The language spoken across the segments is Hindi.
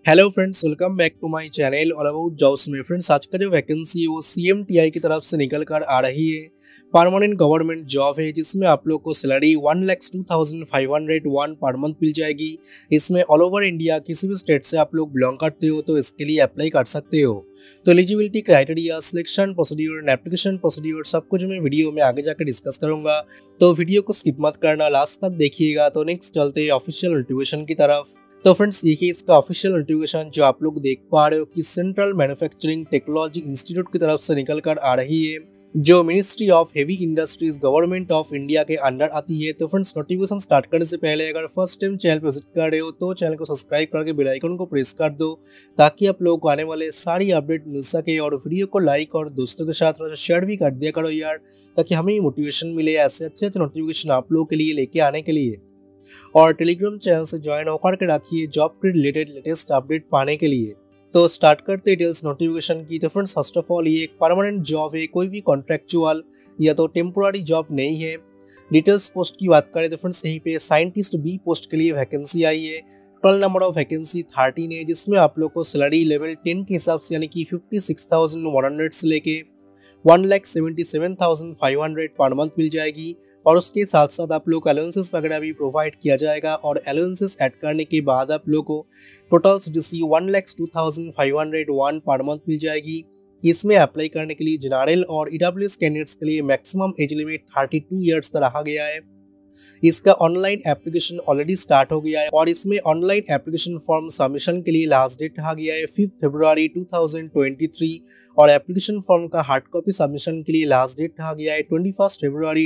Hello friends, welcome back to my channel all about jobs में। फ्रेंड्स, आज का जो वैकेंसी है वो सीएमटीआई की तरफ से निकल कर आ रही है। परमानेंट गवर्नमेंट जॉब है जिसमें आप लोग को सैलरी 1,02,501 पर मंथ मिल जाएगी। इसमें ऑल ओवर इंडिया किसी भी स्टेट से आप लोग बिलोंग करते हो तो इसके लिए अप्लाई कर सकते हो। तो eligibility criteria, selection procedure and application procedure सब कुछ मैं वीडियो में आगे जाकर डिस्कस करूंगा, तो वीडियो को स्किप मत करना, लास्ट तक देखिएगा। तो नेक्स्ट चलते हैं ऑफिशियल नोटिफिकेशन की तरफ। तो फ्रेंड्स, देखिए इसका ऑफिशियल नोटिफिकेशन जो आप लोग देख पा रहे हो कि सेंट्रल मैन्युफैक्चरिंग टेक्नोलॉजी इंस्टीट्यूट की तरफ से निकल कर आ रही है, जो ministry of heavy industries government of India के अंडर आती है। तो फ्रेंड्स, नोटिफिकेशन स्टार्ट करने से पहले अगर फर्स्ट टाइम चैनल पर विजिट कर रहे हो तो चैनल को सब्सक्राइब करके बेल आइकन को प्रेस कर दो, ताकि आप लोगों को आने वाले सारी अपडेट मिल सके। और वीडियो को लाइक और दोस्तों के साथ शेयर भी कर दिया करो यार, ताकि हमें मोटिवेशन मिले ऐसे अच्छे नोटिफिकेशन आप लोगों के लिए लेके आने के लिए। और टेलीग्राम चैनल से ज्वाइन होकर के रखिए जॉब के रिलेटेड लेटेस्ट अपडेट पाने के लिए। तो स्टार्ट करते डिटेल्स नोटिफिकेशन की। तो फ्रेंड्स, फर्स्ट ऑफ ऑल ये एक परमानेंट जॉब है, कोई भी कॉन्ट्रेक्चुअल या तो टेम्पोररी जॉब नहीं है। डिटेल्स पोस्ट की बात करें तो फ्रेंड्स, यहीं पे साइंटिस्ट बी पोस्ट के लिए वैकेंसी आई है। टोटल नंबर ऑफ वैकेंसी 13 है, जिसमें आप लोग को सैलरी लेवल 10 के हिसाब से यानी कि 56,100 से लेके 1,77,500 पर मंथ मिल जाएगी। और उसके साथ साथ आप लोग अलाउंसेस वगैरह भी प्रोवाइड किया जाएगा। और अलाउंसेस ऐड करने के बाद आप लोग को टोटल सीटीसी 1,02,501 पर मंथ मिल जाएगी। इसमें अप्लाई करने के लिए जनरल और ईडब्ल्यूएस कैंडिडेट्स के लिए मैक्सिमम एज लिमिट 32 ईयर्स रखा गया है। इसका ऑनलाइन एप्लीकेशन ऑलरेडी स्टार्ट हो गया है और इसमें ऑनलाइन एप्लीकेशन फॉर्म सबमिशन के लिए लास्ट डेट रखा गया है 5 फरवरी 2023। और एप्लीकेशन फॉर्म का हार्ड कॉपी सबमिशन के लिए लास्ट डेट रखा गया है 21 फरवरी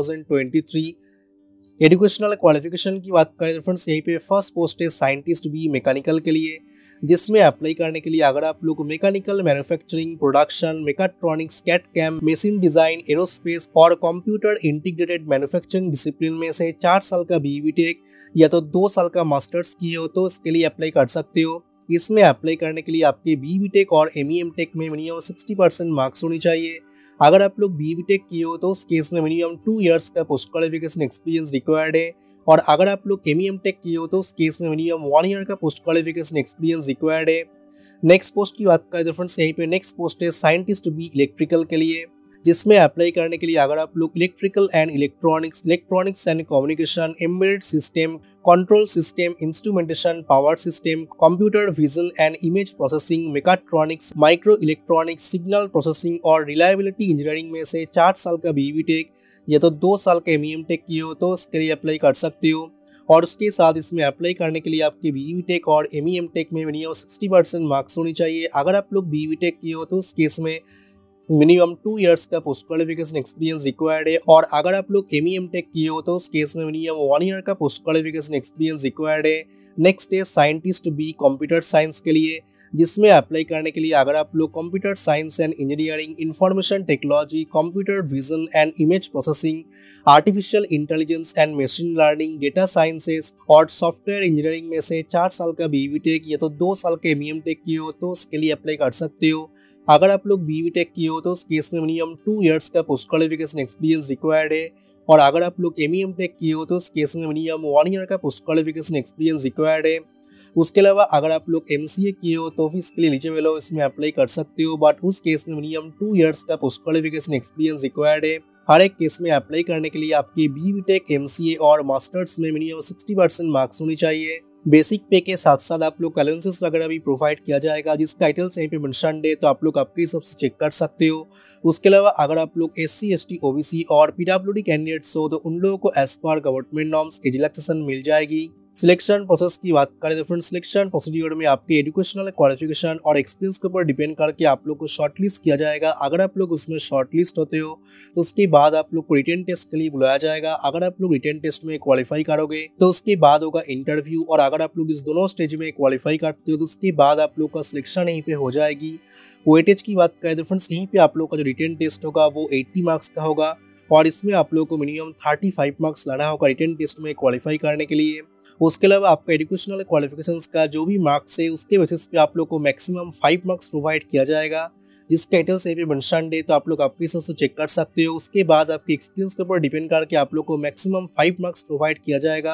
2023। एजुकेशनल क्वालिफिकेशन की बात करें तो फ्रेंड्स, यहीं पे फर्स्ट पोस्ट है साइंटिस्ट बी मैकेनिकल के लिए, जिसमें अप्लाई करने के लिए अगर आप लोग mechanical manufacturing, production, mechatronics, CAD CAM, machine design, aerospace और कंप्यूटर इंटीग्रेटेड मैन्युफैक्चरिंग डिसिप्लिन में से 4 साल का बीई टेक या तो 2 साल का मास्टर्स किए हो तो इसके लिए अप्लाई कर सकते हो। इसमें अप्लाई करने के लिए आपके बीई टेक और एमईएम टेक में मिनिमम 60% मार्क्स होनी चाहिए। अगर आप लोग बीई टेक किए हो तो उस केस में मिनिमम 2 इयर्स का पोस्ट क्वालिफिकेशन एक्सपीरियंस रिक्वायर्ड है। और अगर आप लोग एमईएम टेक किए हो तो उस केस में मिनिमम 1 ईयर का पोस्ट क्वालिफिकेशन एक्सपीरियंस रिक्वायर्ड है। नेक्स्ट पोस्ट की बात करें तो फ्रेंड्स, यहीं पे नेक्स्ट पोस्ट है साइंटिस्ट बी इलेक्ट्रिकल के लिए, जिसमें अप्लाई करने के लिए अगर आप लोग electrical and electronics and communication, embedded system, control system, instrumentation, power system, computer vision and image processing, mechatronics, micro electronics, signal processing और रिलायबिलिटी इंजीनियरिंग में से 4 साल का बीई टेक या तो 2 साल का एमईएम टेक किए हो तो इसके लिए अप्लाई कर सकते हो। और उसके साथ इसमें अप्लाई करने के लिए आपके बीई टेक और एमईएम टेक में मिनिमम 60% मार्क्स होनी चाहिए। अगर आप लोग बीई टेक किए हो तो उस केस में मिनिमम 2 इयर्स का पोस्ट क्वालिफिकेशन एक्सपीरियंस रिक्वायर्ड है। और अगर आप लोग एमईएम टेक किए हो तो उस केस में मिनिमम 1 ईयर का पोस्ट क्वालिफिकेशन एक्सपीरियंस रिक्वायर्ड है। नेक्स्ट है साइंटिस्ट बी कंप्यूटर साइंस के लिए, जिसमें अप्लाई करने के लिए अगर आप लोग computer science and engineering, information technology, computer vision and image processing, artificial intelligence and machine learning, data sciences और सॉफ्टवेयर इंजीनियरिंग में से 4 साल का बीई टेक या तो 2 साल का एमईएम टेक किए हो तो उसके लिए अप्लाई कर सकते हो। अगर आप लोग बीई टेक किए हो तो उस केस में मिनिमम 2 इयर्स का पोस्ट क्वालिफिकेशन एक्सपीरियंस रिक्वायर्ड है। और अगर आप लोग एमईएम टेक किए हो तो उस केस में मिनिमम 1 ईयर का पोस्ट क्वालिफिकेशन एक्सपीरियंस रिक्वायर्ड है। उसके अलावा अगर आप लोग एमसीए किए हो तो फिर इसके लिए एलिजिबल हो, इसमें अप्लाई कर सकते हो, बट उस केस में मिनिमम 2 इयर्स का पोस्ट क्वालिफिकेशन एक्सपीरियंस रिक्वायर्ड है। हर एक केस में अप्लाई करने के लिए आपके बीई टेक, एमसीए और मास्टर्स में मिनिमम 60% मार्क्स होनी चाहिए। बेसिक पे के साथ साथ आप लोग अलाउंसेस वगैरह भी प्रोवाइड किया जाएगा, जिस टाइटल्स यहीं पे मेंशन्ड है तो आप लोग आपके हिसाब से चेक कर सकते हो। उसके अलावा अगर आप लोग एससी, एसटी, ओबीसी और पीडब्ल्यूडी कैंडिडेट्स हो तो उन लोगों को as per government norms age relaxation मिल जाएगी। सिलेक्शन प्रोसेस की बात करें तो फ्रेंड्स, सिलेक्शन प्रोसीड्यूर में आपके एजुकेशनल क्वालिफिकेशन और एक्सपीरियंस के ऊपर डिपेंड करके आप लोग को शॉर्टलिस्ट किया जाएगा। अगर आप लोग उसमें शॉर्टलिस्ट होते हो तो उसके बाद आप लोग को रिटन टेस्ट के लिए बुलाया जाएगा। अगर आप लोग रिटन टेस्ट में क्वालिफाई करोगे तो उसके बाद होगा इंटरव्यू, और अगर आप लोग इस दोनों स्टेज में क्वालिफाई करते हो तो उसके बाद आप लोग का सिलेक्शन यहीं पे हो जाएगी। वेटेज की बात करें तो फ्रेंड्स, यहीं पे आप लोग का जो रिटन टेस्ट होगा वो 80 मार्क्स का होगा और इसमें आप लोग को मिनिमम 35 मार्क्स लाना होगा रिटन टेस्ट में क्वालिफाई करने के लिए। उसके अलावा आपका एजुकेशनल क्वालिफिकेशंस का जो भी मार्क्स है उसके बेसिस पे आप लोग को मैक्सिमम 5 मार्क्स प्रोवाइड किया जाएगा, जिस टाइटल से भी मेंशन्ड है तो आप लोग आपके हिसाब से चेक कर सकते हो। उसके बाद आपके एक्सपीरियंस के ऊपर डिपेंड करके आप लोग को मैक्सिमम 5 मार्क्स प्रोवाइड किया जाएगा।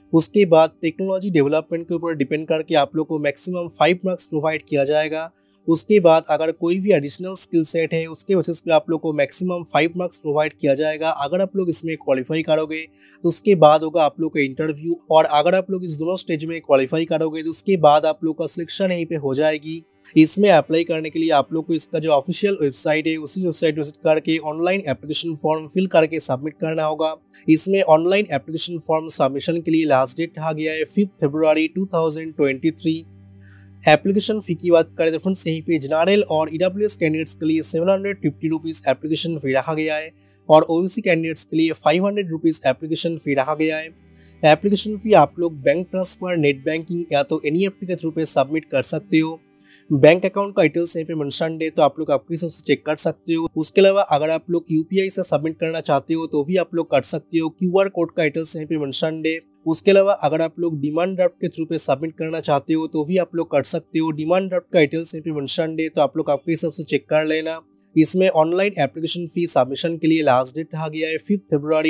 उसके बाद टेक्नोलॉजी डेवलपमेंट के ऊपर डिपेंड करके आप लोग को मैक्सिमम 5 मार्क्स प्रोवाइड किया जाएगा। उसके बाद अगर कोई भी एडिशनल स्किल सेट है उसके बेसिस पे आप लोग को मैक्सिमम 5 मार्क्स प्रोवाइड किया जाएगा। अगर आप लोग इसमें क्वालिफाई करोगे तो उसके बाद होगा आप लोग का इंटरव्यू, और अगर आप लोग इस दोनों स्टेज में क्वालिफाई करोगे तो उसके बाद आप लोग का सिलेक्शन यहीं पे हो जाएगी। इसमें अप्लाई करने के लिए आप लोग को इसका जो ऑफिशियल वेबसाइट है उसी वेबसाइट विजिट करके ऑनलाइन एप्लीकेशन फॉर्म फिल करके सबमिट करना होगा। इसमें ऑनलाइन एप्लीकेशन फॉर्म सबमिशन के लिए लास्ट डेट रखा गया है 5 फरवरी 2023। एप्लीकेशन फी की बात करें तो फ्रेंड्स यहीं पे जनरल और ईडब्ल्यूएस कैंडिडेट्स के लिए 750 रुपीज़ एप्लीकेशन फी रखा गया है और ओबीसी कैंडिडेट्स के लिए 500 रुपीज़ एप्लीकेशन फी रखा गया है। एप्लीकेशन फी आप लोग बैंक ट्रांसफर, नेट बैंकिंग या तो एनईएफटी के थ्रू पे सबमिट कर सकते हो। बैंक अकाउंट का डिटेल्स यहाँ पे मेंशन है तो आप लोग आपके हिसाब से चेक कर सकते हो। उसके अलावा अगर आप लोग यूपीआई से सबमिट करना चाहते हो तो भी आप लोग कर सकते हो। क्यूआर कोड का डिटेल्स यहाँ पे मेंशन है। उसके अलावा अगर आप लोग डिमांड ड्राफ्ट के थ्रू पे सबमिट करना चाहते हो तो भी आप लोग कर सकते हो। डिमांड ड्राफ्ट का डिटेल्स यहाँ पे मेंशन है तो आप लोग आपके हिसाब से चेक कर लेना। इसमें ऑनलाइन एप्लीकेशन फी सबमिशन के लिए लास्ट डेट रखा गया है 5 फरवरी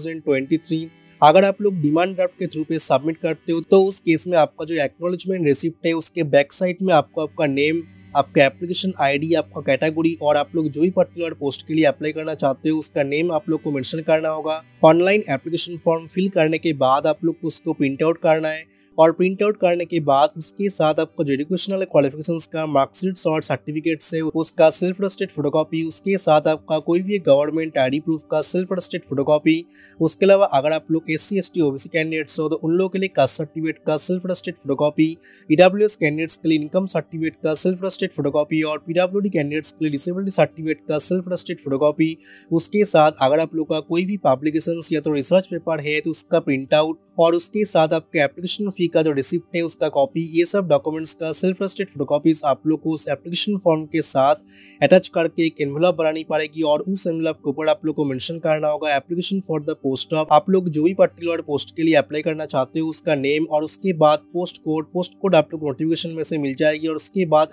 2023। अगर आप लोग डिमांड ड्राफ्ट के थ्रू पे सबमिट करते हो तो उस केस में आपका जो एक्नॉलेजमेंट रिसिप्ट है उसके बैक साइड में आपको आपका नेम, आपका एप्लीकेशन आईडी, आपका कैटेगरी और आप लोग जो भी पर्टिकुलर पोस्ट के लिए अप्लाई करना चाहते हो उसका नेम आप लोग को मेंशन करना होगा। ऑनलाइन एप्लीकेशन फॉर्म फिल करने के बाद आप लोग को उसको प्रिंट आउट करना है और प्रिंट आउट करने के बाद उसके साथ आपका जो एजुकेशनल क्वालिफिकेशंस का मार्कशीट और सर्टिफिकेट्स है उसका सेल्फ अटेस्टेड फोटोकॉपी, उसके साथ आपका कोई भी गवर्नमेंट आईडी प्रूफ का सेल्फ अटेस्टेड फोटोकॉपी। उसके अलावा अगर आप लोग SC ST OBC कैंडिडेट्स हो तो उन लोगों के लिए कास्ट सर्टिफिकेट का self attested photocopy, EWS candidates के लिए इनकम सर्टिफिकेट का सेल्फ अटेस्टेड फोटोकॉपी और पीडब्ल्यूडी कैंडिडेट्स के लिए डिसेबिलिटी सर्टिफिकेट का सेल्फ अटेस्टेड फोटोकॉपी। उसके साथ अगर आप लोग का कोई भी पब्लिकेशन या तो रिसर्च पेपर है तो उसका प्रिंट आउट और उसके साथ आपके एप्लीकेशन फी का जो रिसिप्ट है उसका कॉपी, ये सब डॉक्यूमेंट्स का सेल्फ अटेस्टेड फोटोकॉपीज आप लोग को उस एप्लीकेशन फॉर्म के साथ अटैच करके एक एनवेलप बनानी पड़ेगी और उस एनवेलप के ऊपर आप लोग को मेंशन करना होगा application for the post of, आप लोग जो भी पर्टिकुलर पोस्ट के लिए अप्लाई करना चाहते हो उसका नेम और उसके बाद पोस्ट कोड आप लोग नोटिफिकेशन में से मिल जाएगी और उसके बाद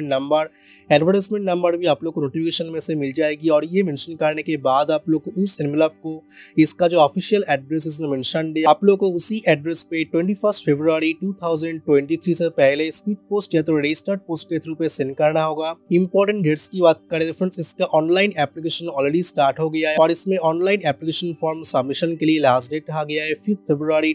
एडवर्टाइजमेंट नंबर भी आप लोग को नोटिफिकेशन में से मिल जाएगी। और ये मेंशन करने के बाद आप लोग को उस एनवेलप को इसका जो ऑफिशियल एड्रेस इसमें मेंशन है आप लोग को उसी एड्रेस पे 21 फरवरी 2023 से पहले स्पीड पोस्ट या तो रजिस्टर्ड पोस्ट के थ्रू पे सेंड करना होगा। इंपॉर्टेंट डेट्स की बात करें तो फ्रेंड्स इसका ऑनलाइन एप्लीकेशन ऑलरेडी स्टार्ट हो गया है और इसमें ऑनलाइन एप्लीकेशन फॉर्म सबमिशन के लिए लास्ट डेट रखा गया है 5 फरवरी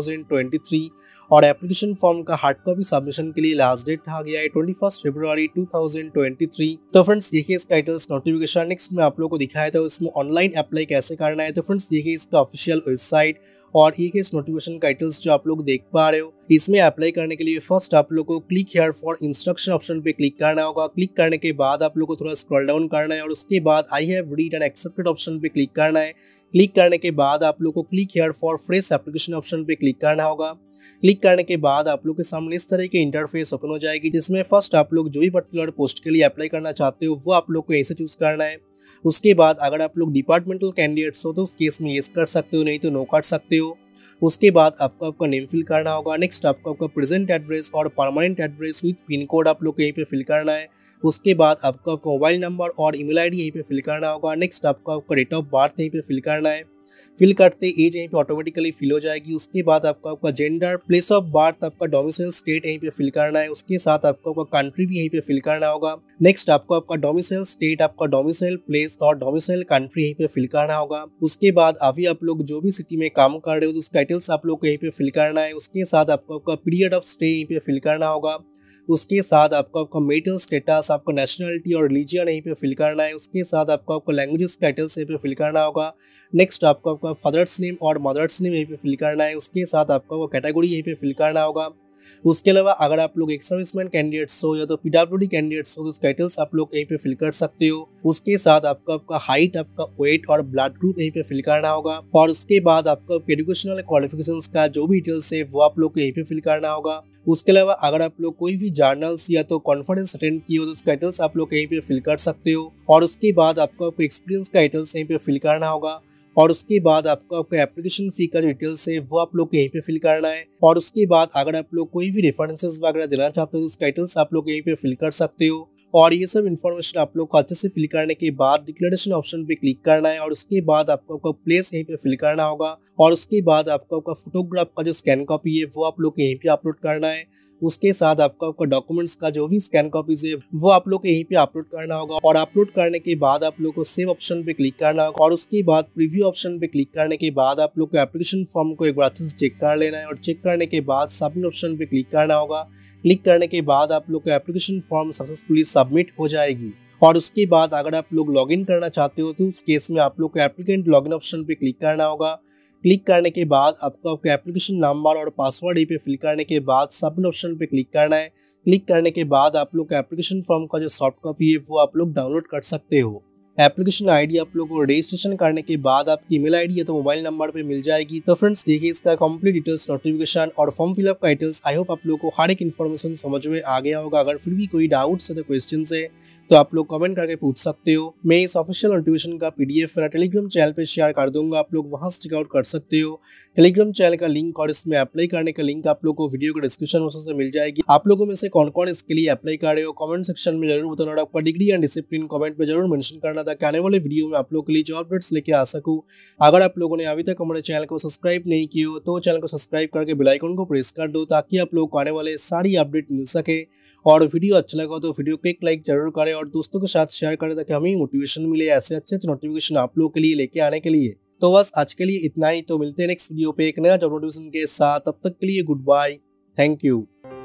2023 और एप्लीकेशन फॉर्म का हार्ड कॉपी सबमिशन के लिए लास्ट डेट रखा गया है 21 फरवरी 2023। तो फ्रेंड्स देखिए इसका डिटेल्स नोटिफिकेशन नेक्स्ट में आप लोग को दिखाया था इसमें ऑनलाइन अप्लाई कैसे करना है। तो फ्रेंड्स देखिए इसका ऑफिशियल वेबसाइट और ये इस नोटिफिकेशन का डिटेल्स जो आप लोग देख पा रहे हो। इसमें अप्लाई करने के लिए फर्स्ट आप लोग को click here for instruction option पे क्लिक करना होगा। क्लिक करने के बाद आप लोग को थोड़ा स्क्रॉल डाउन करना है और उसके बाद I have read and accepted option पे क्लिक करना है। क्लिक करने के बाद आप लोग को click here for fresh application option पे क्लिक करना होगा। क्लिक करने के बाद आप लोग के सामने इस तरह की इंटरफेस ओपन हो जाएगी जिसमें फर्स्ट आप लोग जो भी पर्टिकुलर पोस्ट के लिए अप्लाई करना चाहते हो वो आप लोग को ऐसे चूज करना है। उसके बाद अगर आप लोग डिपार्टमेंटल कैंडिडेट्स हो तो उस केस में येस कर सकते हो, नहीं तो नो कर सकते हो। उसके बाद आपको आपका नेम फिल करना होगा। नेक्स्ट आपको आपका प्रेजेंट एड्रेस और permanent address with pin code आप लोग को यहीं पे फिल करना है। उसके बाद आपको आपका मोबाइल नंबर और ईमेल आईडी यहीं पे फिल करना होगा। नेक्स्ट आपको आपका डेट ऑफ बर्थ यहीं पे फिल करना है। फिल करते एज यहीं पे ऑटोमेटिकली फिल हो जाएगी। उसके बाद आपको आपका जेंडर, प्लेस ऑफ बर्थ, आपका डोमिसाइल स्टेट यहीं पे फिल करना है। उसके साथ आपको आपका कंट्री भी यहीं पे फिल करना होगा। नेक्स्ट आपको आपका डोमिसाइल स्टेट, आपका डोमिसाइल प्लेस और डोमिसाइल कंट्री यहीं पे फिल करना होगा। उसके बाद अभी आप लोग जो भी सिटी में काम कर रहे हो तो उसका डिटेल्स आप लोग को यहीं पे फिल करना है। उसके साथ आपको आपका पीरियड ऑफ स्टे यहीं पे फिल करना होगा। उसके साथ आपको आपका मेरिटल स्टेटस, आपका नेशनलिटी और रिलीजियन यहीं पे फिल करना है। उसके साथ आपको आपका लैंग्वेजेस का डिटेल्स यहीं पे फिल करना होगा। नेक्स्ट आपको आपका फादर्स नेम और मदर्स नेम यहीं पे फिल करना है। उसके साथ आपका वो कैटेगरी यहीं पे फिल करना होगा। उसके अलावा अगर आप लोग एक सर्विसमैन कैंडिडेट्स हो या तो पीडब्ल्यूडी कैंडिडेट्स हो तो उसका डिटेल्स आप लोग यहीं पे फिल कर सकते हो। उसके साथ आपका आपका हाइट, आपका वेट और ब्लड ग्रुप यहीं पे फिल करना होगा। और उसके बाद आपका एजुकेशनल क्वालिफिकेशंस का जो भी डिटेल्स है वो आप लोग को यहीं पे फिल करना होगा। उसके अलावा अगर आप लोग कोई भी जर्नल्स या तो कॉन्फ्रेंस अटेंड किए हो तो उसका डिटेल्स आप लोग यहीं पे फिल कर सकते हो। और उसके बाद आपको आपको एक्सपीरियंस का डिटेल्स यहीं पे फिल करना होगा। और उसके बाद आपको आपका एप्लीकेशन फी का जो डिटेल्स है वो आप लोग को यहीं पे फिल करना है। और उसके बाद अगर आप लोग कोई भी रेफरेंसेस वगैरह देना चाहते हो तो उसका डिटेल्स आप लोग यहीं पे फिल कर सकते हो। और ये सब इन्फॉर्मेशन आप लोग को अच्छे से फिल करने के बाद डिक्लेरेशन ऑप्शन पे क्लिक करना है और उसके बाद आपको आपका प्लेस यहीं पे फिल करना होगा और उसके बाद आपको आपका फोटोग्राफ का जो स्कैन कॉपी है वो आप लोग को यहीं पे अपलोड करना है। उसके साथ आपको आपका डॉक्यूमेंट्स का जो भी स्कैन कॉपीज है वो आप लोग को यहीं पे अपलोड करना होगा और अपलोड करने के बाद आप लोग को सेव ऑप्शन पे क्लिक करना होगा और उसके बाद प्रीव्यू ऑप्शन पे क्लिक करने के बाद आप लोग को एप्लीकेशन फॉर्म को एक बार अच्छे से चेक कर लेना है और चेक करने के बाद सबमिट ऑप्शन पे क्लिक करना होगा। क्लिक करने के बाद आप लोग को एप्लीकेशन फॉर्म सक्सेसफुली सबमिट हो जाएगी और उसके बाद अगर आप लोग लॉगिन करना चाहते हो तो उस केस में आप लोग को एप्लीकेंट लॉगिन ऑप्शन पे क्लिक करना होगा। क्लिक करने के बाद आपको आपका एप्लीकेशन नंबर और पासवर्ड पे फिल करने के बाद सबमिट ऑप्शन पे क्लिक करना है। क्लिक करने के बाद आप लोग का एप्लीकेशन फॉर्म का जो सॉफ्ट कॉपी है वो आप लोग डाउनलोड कर सकते हो। एप्लीकेशन आईडी आप लोगों को रजिस्ट्रेशन करने के बाद आपकी ईमेल आईडी या तो मोबाइल नंबर पे मिल जाएगी। तो फ्रेंड्स देखिए इसका कंप्लीट डिटेल्स, नोटिफिकेशन और फॉर्म फिलअप का डिटेल्स। आई होप आप लोगों को हर एक इन्फॉर्मेशन समझ में आ गया होगा। अगर फिर भी कोई डाउट्स है तो क्वेश्चन है तो आप लोग कमेंट करके पूछ सकते हो। मैं इस ऑफिशियल नोटिफिकेशन का पीडीएफ मेरा टेलीग्राम चैनल पे शेयर कर दूंगा, आप लोग वहां से चेकआउट कर सकते हो। टेलीग्राम चैनल का लिंक और इसमें अप्लाई करने का लिंक आप लोग को वीडियो के डिस्क्रिप्शन बॉक्स से मिल जाएगी। आप लोगों में से कौन कौन इसके लिए अप्लाई कर रहे हो कमेंट सेक्शन में जरूर बताना और आपका डिग्री एंड डिसिप्लिन कमेंट में जरूर मेंशन करना था कि आने वाले वीडियो में आप लोग के लिए जॉब अपडेट्स लेके आ सकूं। अगर आप लोगों ने अभी तक हमारे चैनल को सब्सक्राइब नहीं किया हो तो चैनल को सब्सक्राइब करके बेल आइकन को प्रेस कर दो ताकि आप लोग को आने वाले सारी अपडेट मिल सके। और वीडियो अच्छा लगा तो वीडियो को एक लाइक जरूर करें और दोस्तों के साथ शेयर करें ताकि हमें मोटिवेशन मिले ऐसे अच्छे नोटिफिकेशन आप लोगों के लिए लेके आने के लिए। तो बस आज के लिए इतना ही। तो मिलते हैं नेक्स्ट वीडियो पे एक नया जॉब नोटिफिकेशन के साथ। तब तक के लिए गुड बाय, थैंक यू।